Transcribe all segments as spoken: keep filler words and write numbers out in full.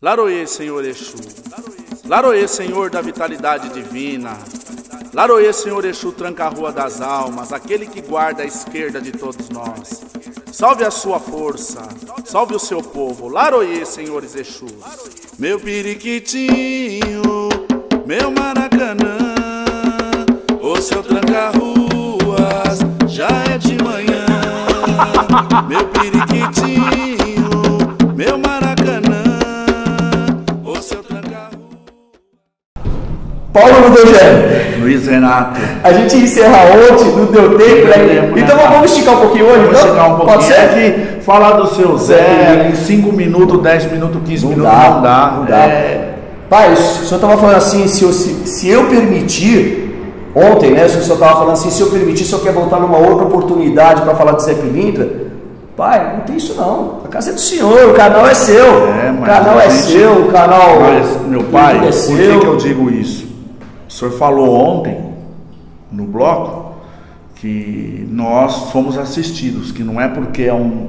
Laroê, Senhor Exu. Laroê, Senhor da vitalidade divina. Laroê, Senhor Exu, tranca a rua das almas, aquele que guarda a esquerda de todos nós. Salve a sua força, salve o seu povo. Laroê, senhores Exus. Meu periquitinho, meu Maracanã, o seu tranca-ruas já é de manhã. Meu periquitinho, meu Maracanã, o seu tranca-ruas. Paulo não deu gênero. Luiz Renato. A gente ia encerrar ontem, não deu tempo, né? Então né, vamos esticar um pouquinho hoje? Vamos então? esticar um pouquinho. Pode ser? Aqui, falar do seu Zé em cinco minutos, dez minutos, quinze não minutos, dá, não dá. Não dá. É... Pai, o senhor estava falando assim, se eu, se, se eu permitir, ontem, né? O senhor estava falando assim, se eu permitir, o senhor quer voltar numa outra oportunidade para falar de Zé Pilintra? Pai, não tem isso não. A casa é do senhor, o canal é seu. É, o canal é gente... seu, o canal. Mas, meu pai, é por seu. que, que eu digo isso? O senhor falou ontem, no bloco, que nós fomos assistidos, que não é porque é um,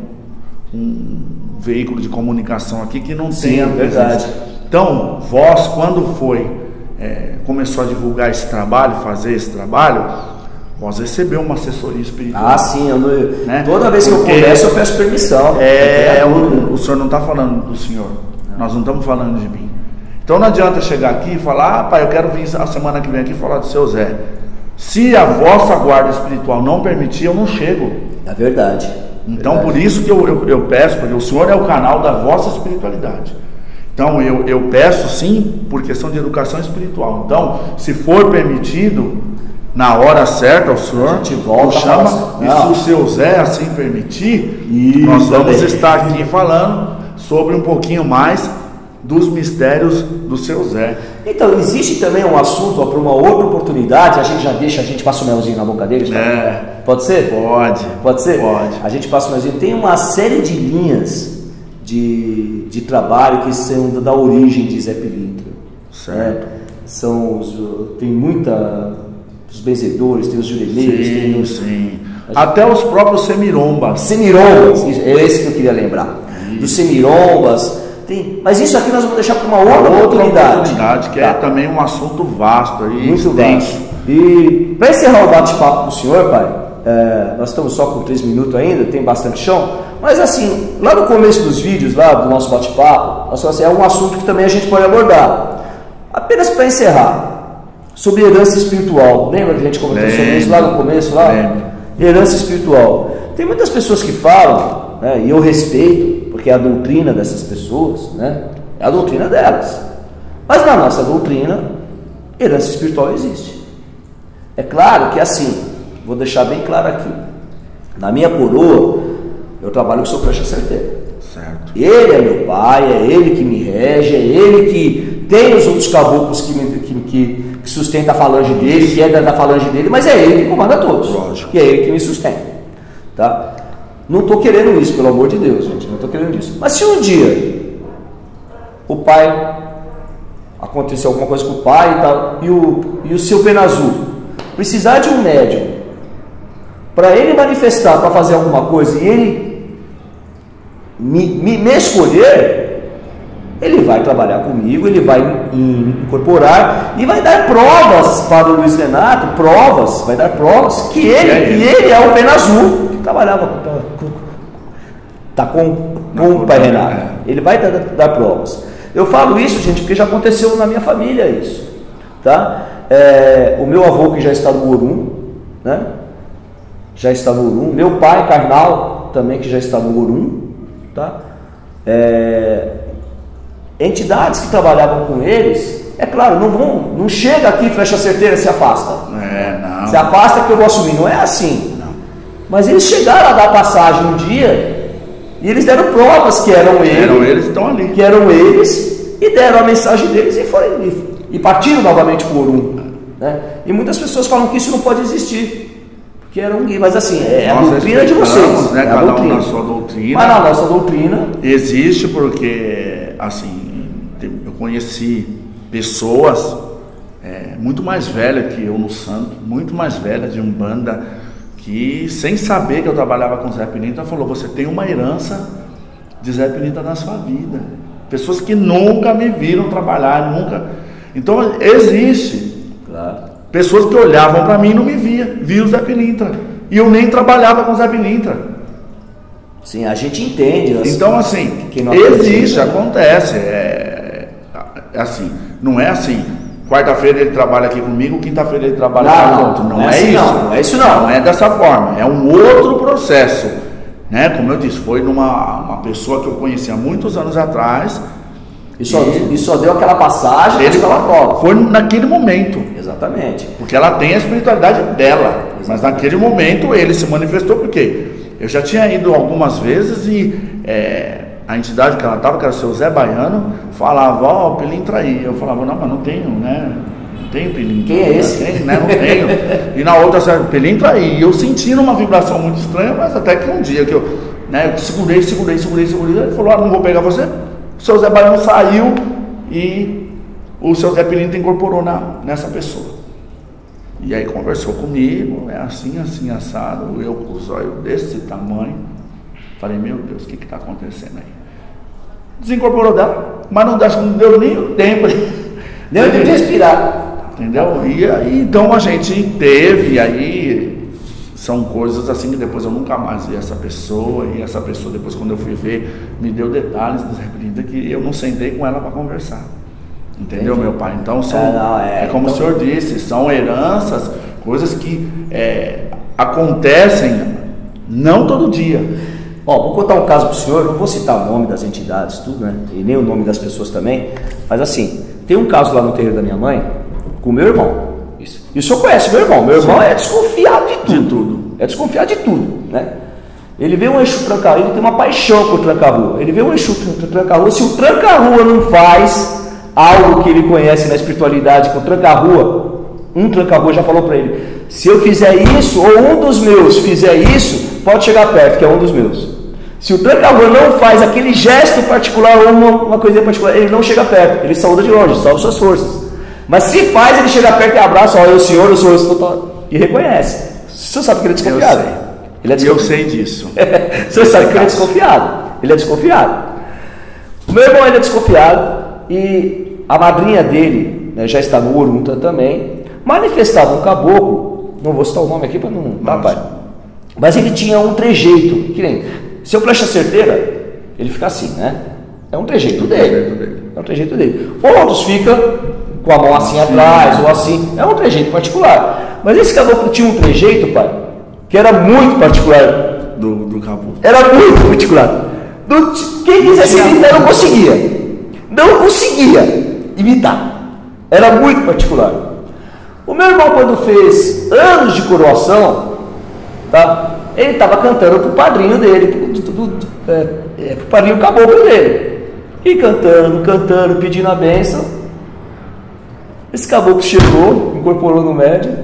um veículo de comunicação aqui que não Sim, tem a verdade. Então, vós, quando foi, é, começou a divulgar esse trabalho, fazer esse trabalho, vós recebeu uma assessoria espiritual. Ah, sim, eu não, né? Toda vez que porque eu começo eu peço permissão. É, o, o senhor não está falando do senhor, não. Nós não estamos falando de mim. Então não adianta chegar aqui e falar, ah, pai, eu quero vir a semana que vem aqui falar do seu Zé. Se a vossa guarda espiritual não permitir, eu não chego. É verdade. Então verdade. Por isso que eu, eu, eu peço, porque o senhor é o canal da vossa espiritualidade. Então eu, eu peço sim, por questão de educação espiritual. Então, se for permitido, na hora certa, o senhor te volta, chama, e se o seu Zé assim permitir, isso, nós vamos também estar aqui falando sobre um pouquinho mais dos mistérios do seu Zé. Então, existe também um assunto para uma outra oportunidade, a gente já deixa, a gente passa o melzinho na boca deles? É. Pode ser? Pode. Pode ser? Pode. A gente passa o melzinho. Tem uma série de linhas de, de trabalho que são da origem de Zé Pilintra. Certo. É, são os, tem muita, os benzedores, tem os juremeiros, sim, tem os... Sim. Até os próprios semirombas. Semirombas, é esse que eu queria lembrar. Isso. Dos semirombas. Tem, mas isso aqui nós vamos deixar para uma outra, outra oportunidade. oportunidade que tá. É também um assunto vasto aí. Muito vasto. E para encerrar o bate-papo com o senhor, pai, é, nós estamos só com três minutos ainda, tem bastante chão, mas assim, lá no começo dos vídeos, lá do nosso bate-papo, nós falamos assim, é um assunto que também a gente pode abordar. Apenas para encerrar, sobre herança espiritual. Lembra que a gente comentou Lembra. sobre isso lá no começo? Lá? Lembra. Herança espiritual. Tem muitas pessoas que falam, né, e eu respeito, porque é a doutrina dessas pessoas, né? É a doutrina delas. Mas na nossa doutrina, herança espiritual existe. É claro que assim, vou deixar bem claro aqui. Na minha coroa, eu trabalho com o senhor Flecha Certeira. Certo. Ele é meu pai, é ele que me rege, é ele que tem os outros caboclos que, me, que, que, que sustenta a falange dele, que é da falange dele, mas é ele que comanda todos. Lógico. E é ele que me sustenta. Tá? Não estou querendo isso, pelo amor de Deus, gente. Não estou querendo isso. Mas se um dia o pai, aconteceu alguma coisa com o pai e tal, e o, e o seu Pena Azul precisar de um médium para ele manifestar, para fazer alguma coisa, e ele me, me, me escolher, ele vai trabalhar comigo, ele vai incorporar e vai dar provas para o Luiz Renato, provas, vai dar provas que ele, que ele é o Pena Azul. Trabalhava com, tá com, com o pai Renato. Ele vai dar, dar provas. Eu falo isso, gente, porque já aconteceu na minha família isso. Tá? É, o meu avô que já está no Orum, né? Já está no Orum. Meu pai carnal também que já está no Orum. Tá? É, entidades que trabalhavam com eles, é claro, não vão, não chega aqui, Flecha Certeira, se afasta. É, não. Se afasta que eu vou assumir. Não é assim. Mas eles chegaram a dar passagem um dia e eles deram provas que eram eles, eram eles estão ali. que eram eles e deram a mensagem deles e foram e, e partiram novamente por um, né? E muitas pessoas falam que isso não pode existir, porque era um guia, mas assim é a doutrina de vocês, né? É Cada a doutrina. um na sua doutrina. Mas na nossa doutrina existe porque assim eu conheci pessoas é, muito mais velhas que eu no santo, muito mais velhas de Umbanda, que sem saber que eu trabalhava com Zé Pilintra, falou, você tem uma herança de Zé Pilintra na sua vida. Pessoas que nunca me viram trabalhar, nunca. Então existe. Claro. Pessoas que olhavam para mim e não me via, via o Zé Pilintra. E eu nem trabalhava com o Zé Pilintra. Sim, a gente entende. Assim, então assim, que não existe, acontece. É, é assim, não é assim. Quarta-feira ele trabalha aqui comigo, quinta-feira ele trabalha não, com outro. Não, não é, é assim, isso. Não, não é isso não. Não é dessa forma. É um outro processo. Né? Como eu disse, foi numa uma pessoa que eu conhecia há muitos anos atrás. E só, e só deu aquela passagem ele aquela prova. Foi naquele momento. Exatamente. Porque ela tem a espiritualidade dela. Exatamente. Mas naquele momento ele se manifestou porque eu já tinha ido algumas vezes e é, a entidade que ela estava, que era o seu Zé Baiano, falava, ó, oh, Pilintra aí. Eu falava, não, mas não tenho, né? Não tenho Pilintra. Quem é esse? Tem, né? Não tenho. E na outra, Pilintra aí. E eu senti uma vibração muito estranha, mas até que um dia que eu, né, eu segurei, segurei, segurei, segurei. Ele falou, ah, não vou pegar você. O seu Zé Baiano saiu e o seu Zé Pilintra incorporou na, nessa pessoa. E aí conversou comigo, é assim, assim, assado, eu com os olhos desse tamanho. Falei, meu Deus, o que está acontecendo aí? Desincorporou dela, mas não, não deu nem o tempo. Nem o tempo de respirar. Entendeu? E aí, então a gente teve, e aí são coisas assim que depois eu nunca mais vi essa pessoa, e essa pessoa depois quando eu fui ver, me deu detalhes do Zé Pilintra que eu não sentei com ela para conversar. Entendeu, Entendi. Meu pai? Então são, é, não, é, é como então... o senhor disse, são heranças, coisas que é, acontecem não todo dia. Ó, vou contar um caso para o senhor, não vou citar o nome das entidades, tudo, né? E nem o nome das pessoas também, mas assim, tem um caso lá no terreiro da minha mãe, com o meu irmão. Isso. E o senhor conhece meu irmão, meu irmão Sim. é desconfiado de tudo. de tudo. É desconfiado de tudo, né? Ele vê um Exu tranca-rua, ele tem uma paixão por tranca-rua. Ele vê um Exu tranca-rua, se o tranca-rua não faz algo que ele conhece na espiritualidade, que o tranca-rua, um tranca-rua já falou para ele, se eu fizer isso, ou um dos meus fizer isso, pode chegar perto, que é um dos meus. Se o tranca-rua não faz aquele gesto particular ou uma, uma coisa particular, ele não chega perto, ele saúda de longe, salva suas forças. Mas se faz, ele chega perto e abraça, ó, eu senhor, eu sou eu, e reconhece. Você sabe que ele é desconfiado. Eu sei, ele é desconfiado. Eu sei disso. Você sabe que ele é desconfiado. Ele é desconfiado. O meu irmão ele é desconfiado e a madrinha dele, né, já está no Orunta também, manifestava um caboclo, não vou citar o nome aqui para não... Tá, pai. Mas ele tinha um trejeito, que nem, se eu flecha certeira, ele fica assim, né? É um trejeito dele. É um trejeito dele. Outros ficam com a mão assim atrás, ou assim, é um trejeito particular. Mas esse caboclo tinha um trejeito, pai, que era muito particular. Do, do caboclo. Era muito particular. Do, quem quisesse imitar não conseguia. Não conseguia imitar. Era muito particular. O meu irmão, quando fez anos de coroação, tá? Ele estava cantando pro padrinho dele, pro, pro, pro, é, é, pro padrinho caboclo dele. E cantando, cantando, pedindo a bênção. Esse caboclo chegou, incorporou no médium.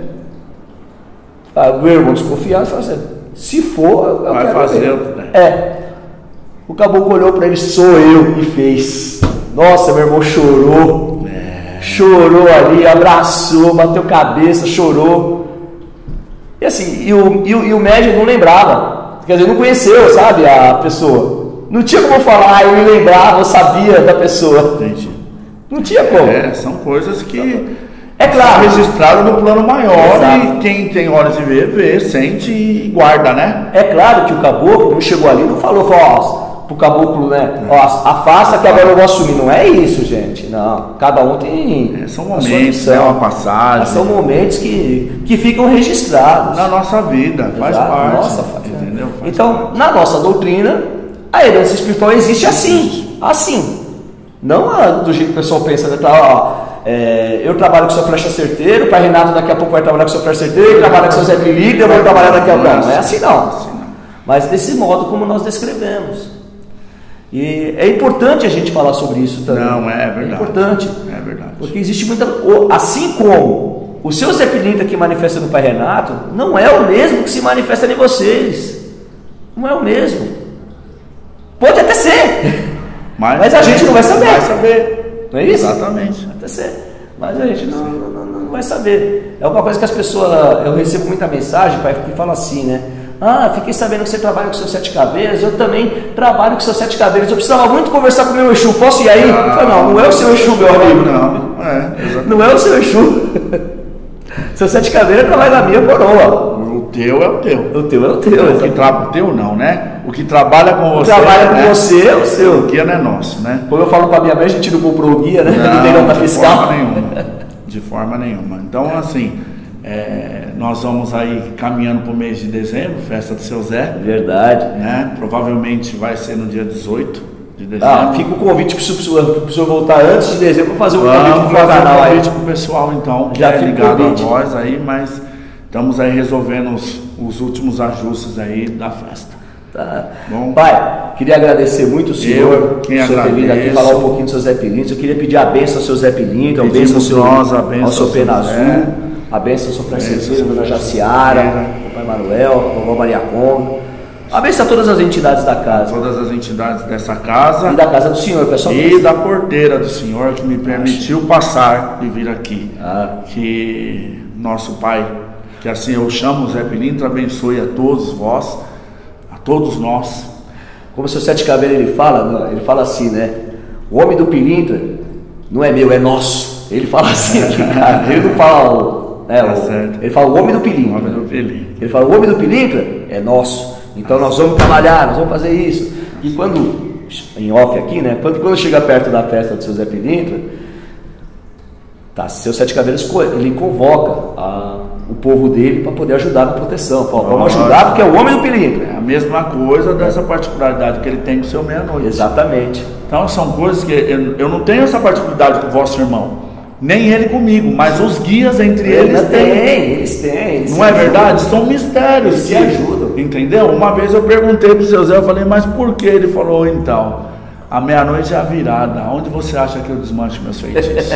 Ah, meu irmão desconfiado, falou assim, se for, eu vai quero fazer. ver. Né? É. O caboclo olhou para ele, sou eu, e fez. Nossa, meu irmão chorou. É. Chorou ali, abraçou, bateu cabeça, chorou. E assim, e o, e o, e o médium não lembrava. Quer dizer, não conheceu, sabe, a pessoa. Não tinha como falar, eu me lembrava, eu sabia da pessoa. Entendi. Não tinha como. É, são coisas que é claro, são registradas no plano maior. Exato. E quem tem olhos de ver, vê, sente e guarda, né? É claro que o caboclo não chegou ali, não falou, falou, ó, pro caboclo, né? Ó, afasta que agora eu vou assumir. Não é isso, gente. Não. Cada um tem. É, são momentos, é uma passagem. São momentos que, que ficam registrados na nossa vida, faz Exato. parte. Nossa, faz, entendeu? Faz então, parte. Na nossa doutrina, a herança espiritual existe assim. Assim. Não a, do jeito que o pessoal pensa, né? Tá, ó, é, eu trabalho com o seu flecha certeiro, o pai Renato daqui a pouco vai trabalhar com o seu flecha certeiro, ele trabalha com o seu Zé Pilintra, eu vou trabalhar daqui a pouco. Não é assim não. Mas desse modo como nós descrevemos. E é importante a gente falar sobre isso também. Não, é verdade. É importante. É verdade. Porque existe muita... Assim como o seu Zé Pilintra que manifesta no pai Renato, não é o mesmo que se manifesta em vocês. Não é o mesmo. Pode até ser. Mas, mas a gente não vai saber. Vai saber. Não é isso? Exatamente. Pode até ser. Mas a gente não, não, não, não vai saber. É uma coisa que as pessoas... Eu recebo muita mensagem, pai, que fala assim, né? Ah, fiquei sabendo que você trabalha com seus sete caveiras, eu também trabalho com seus sete caveiras, eu precisava muito conversar com o meu Exu, posso ir aí? Ah, eu falei, não, não é o seu Exu, meu amigo. Não, é, exatamente. Não é o seu Exu. Seu sete caveiras trabalha na minha coroa. O teu é o teu. O teu é o teu. O que tra... o teu não, né? O que trabalha com você. Trabalha com né? você é o seu. O guia não é nosso, né? Como eu falo com a minha mãe, a gente não comprou o guia, né? Não, não tem nota de fiscal. forma nenhuma. De forma nenhuma. Então, assim, é, nós vamos aí caminhando para o mês de dezembro, festa do seu Zé. Verdade. Né? Provavelmente vai ser no dia dezoito de dezembro. Ah, fica o convite para o senhor voltar antes de dezembro para fazer um Vamos convite para o fazer canal um aí. convite para o pessoal, então, Já é fica ligado a convite. nós aí, mas estamos aí resolvendo os, os últimos ajustes aí da festa. Tá. Bom, pai, queria agradecer muito o senhor eu, por quem ter vindo aqui falar um pouquinho do seu Zé Pilintra. Eu queria pedir a benção ao seu Zé Pilintra, a benção ao seu, nós, a benção ao seu ao seu Pena Zé. Azul, a benção ao seu Francisco, dona Jaciara, ao pai Manuel, ao vovó Maria Conga. A benção a todas as entidades da casa. Todas as entidades dessa casa E da casa do senhor, pessoal. e da porteira do Senhor que me permitiu passar e vir aqui. Ah. Que nosso Pai, que assim eu chamo o Zé Pilintra, abençoe a todos vós, a todos nós. Como o seu Sete Caveiras ele fala, ele fala assim, né? O homem do Pilintra não é meu, é nosso. Ele fala assim aqui, cara. Ele não fala o, né, Tá o, certo. ele fala o homem do O Pilintra. nome do Pilintra. Ele fala, o homem do Pilintra é nosso. Então nós vamos trabalhar, nós vamos fazer isso. E quando, em off aqui, né? Quando, quando chega perto da festa do seu Zé Pilintra, tá, seu Sete Caveiras, ele convoca a, o povo dele para poder ajudar na proteção. Fala, vamos ajudar porque é o homem do Pilintra. É a mesma coisa dessa particularidade que ele tem com o seu meia-noite. Exatamente. Então são coisas que eu, eu não tenho essa particularidade com o vosso irmão, nem ele comigo, mas os guias entre eles Eles têm. têm, eles têm. Eles Não é verdade? São mistérios. Eles se que- ajudam. Entendeu? Uma vez eu perguntei pro seu Zé, eu falei, mas por que? Ele falou, então, a meia-noite é a virada. Onde você acha que eu desmancho meus feitiços?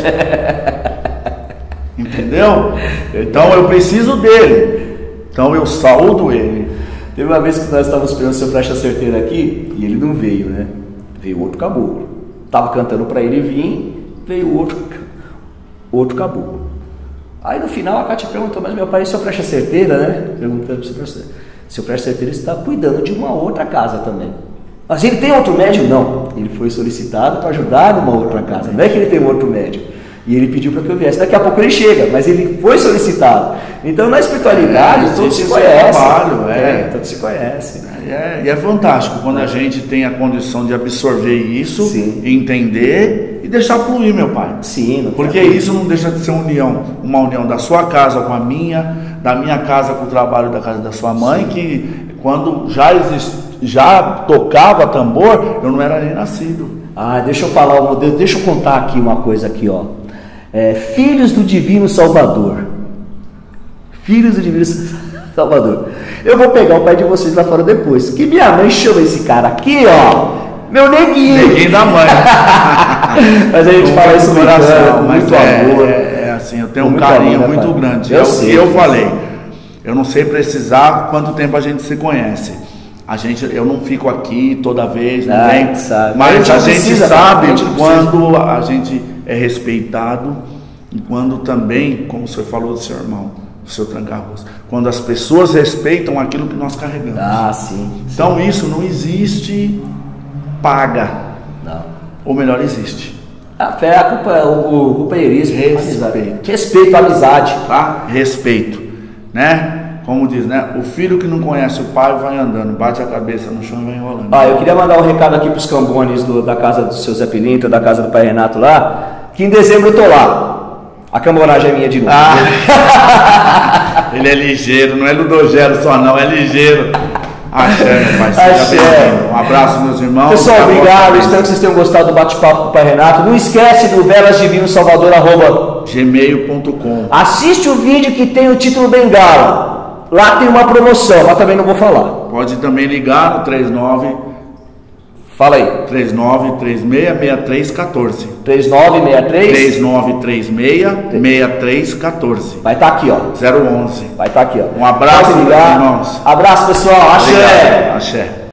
Entendeu? Então eu preciso dele. Então eu saúdo ele. Teve uma vez que nós estávamos esperando o seu Flecha Certeira aqui e ele não veio, né? Veio outro caboclo. Tava cantando para ele vir, veio outro, outro caboclo. Aí no final a Cátia perguntou, mas meu pai, seu Flecha Certeira, né? Perguntando para o seu Flecha Certeira. Seu Flecha Certeira está cuidando de uma outra casa também. Mas ele tem outro médium? Não. Ele foi solicitado para ajudar numa outra casa. Não é que ele tem um outro médium. E ele pediu para que eu viesse. Daqui a pouco ele chega, mas ele foi solicitado. Então na espiritualidade, É, todos se existe esse conhecem. trabalho, é. É, todos se conhecem. E é, e é fantástico quando a gente tem a condição de absorver isso, Sim. entender e deixar fluir, meu pai. Sim, não Porque tem- isso não deixa de ser união, uma união da sua casa com a minha, da minha casa com o trabalho da casa da sua mãe, que quando já exist, já tocava tambor, eu não era nem nascido. Ah, deixa eu falar, um modelo, deixa eu contar aqui uma coisa aqui, ó. É, filhos do Divino Salvador. Filhos do Divino Salvador. Eu vou pegar o pai de vocês lá fora depois. Que minha mãe chama esse cara aqui, ó. Meu neguinho. Neguinho da mãe. Mas a gente Com fala muito isso coração, brincando, com mas muito é, amor. é, é assim, eu tenho Com um muito carinho amor, né, muito pai? grande. Eu Eu, sei, eu eu falei, eu não sei precisar quanto tempo a gente se conhece. A gente, eu não fico aqui toda vez, não Ah, vem, sabe. mas A gente a não gente precisa, sabe a gente não quando a gente é respeitado e quando também, como o senhor falou do seu irmão, do seu Tranca-Ruas, quando as pessoas respeitam aquilo que nós carregamos. Ah, sim. Então isso não existe paga, Não. ou melhor, existe. A fé, a culpa, o, o companheirismo, Respeito. amizade. Respeito, amizade. Tá? Respeito, né? Como diz, né? O filho que não conhece o pai vai andando, bate a cabeça no chão e vai enrolando. Ah, eu queria mandar um recado aqui para os cambones do, da casa do seu Zé Pilintra, da casa do pai Renato lá, que em dezembro eu tô lá. A cambonagem é minha de novo. Ah. Ele é ligeiro, não é ludogero só não, é ligeiro. Axé, meu pai, seja Axé. bem-vindo. Um abraço, meus irmãos. Pessoal, Até a obrigado. próxima Espero que vez. vocês tenham gostado do bate-papo com o pai Renato. Não esquece do velas divino salvador arroba. gmail ponto com. Assiste o vídeo que tem o título Bengala. Lá tem uma promoção, mas também não vou falar. Pode também ligar no três nove Fala aí. três nove três seis seis três um quatro. três nove seis três. três nove três seis seis três um quatro. Vai estar aqui, ó. zero onze. Vai estar aqui, ó. Um abraço, Pode meus ligar. irmãos. Abraço, pessoal. Axé. Obrigado. Axé.